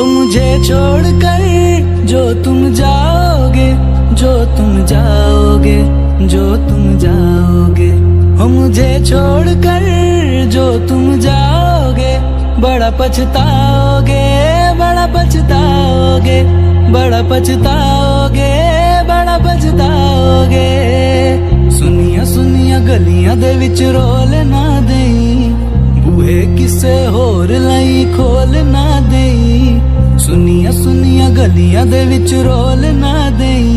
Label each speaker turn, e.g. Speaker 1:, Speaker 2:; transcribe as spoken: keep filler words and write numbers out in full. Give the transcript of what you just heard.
Speaker 1: हो मुझे छोड़कर जो तुम जाओगे, जो तुम जाओगे, जो तुम जाओगे। हो मुझे छोड़कर जो तुम जाओगे, बड़ा पछताओगे, बड़ा पछताओगे, बड़ा पछताओगे, बड़ा पछताओगे। सुनिया सुनिया गलियां दे विच रोल ना देई, बूहे किसे होर लई खोल ना देई। सुनिया सुनिया गलियां दे विच रोल ना देई,